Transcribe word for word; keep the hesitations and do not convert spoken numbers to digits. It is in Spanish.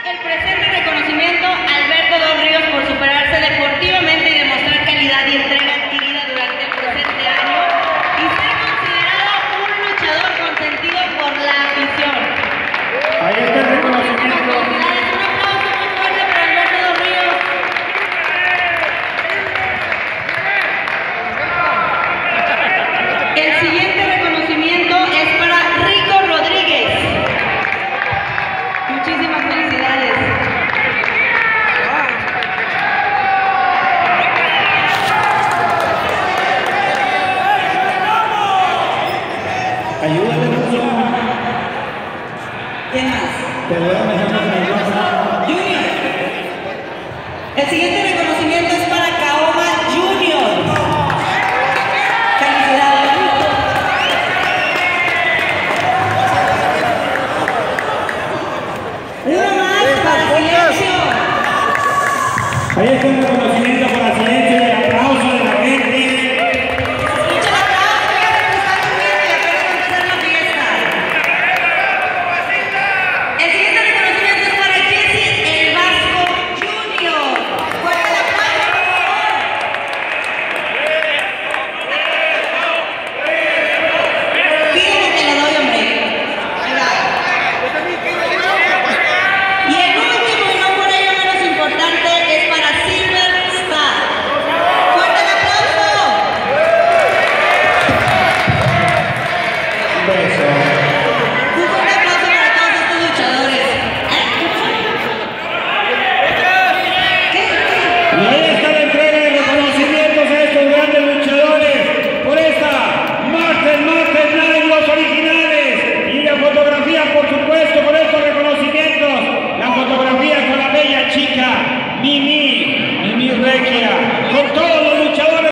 el presente reconocimiento a Alberto Dos Ríos por superarse deportivamente y demostrar calidad y entrega adquirida durante el presente año y ser considerado un luchador consentido por la afición. Ahí está el reconocimiento. Felicidades, un aplauso muy fuerte para Alberto Dos Ríos. El siguiente reconocimiento es para Rico Rodríguez. Muchísimas felicidades. Ayúdale, Lucio. ¿Quién más? Te voy a dejar más nerviosa. Junior. El siguiente reconocimiento es para Kaoma Junior. Felicidades. Uno más para Silencio. Ahí está el reconocimiento para Silencio y el aplauso de la gente. Escucha el aplauso, fíjate que está lloviendo y apenas va a empezar la fiesta. El siguiente reconocimiento es para Jesse El Vasco Junior. Fuerte el aplauso, por favor. Fíjate que te lo doy, hombre. Ahí va. Y el último, y no por ello menos importante, es para Silver Star. ¡Fuerte el aplauso! Un beso. Un fuerte aplauso para todos estos luchadores. ¿Qué? Y ahí está la entrega de reconocimientos a estos grandes luchadores por esta Martes, Martes Night, los originales. Y la fotografía, por supuesto, por estos reconocimientos. La fotografía con la bella chica Mimi, Mimi Regia, con todos los